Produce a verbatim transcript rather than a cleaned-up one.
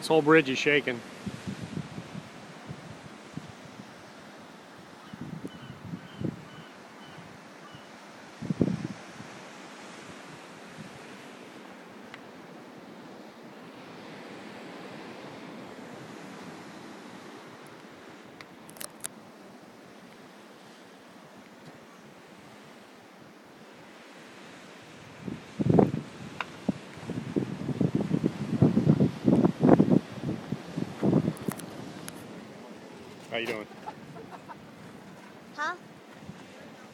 This whole bridge is shaking. How you doing?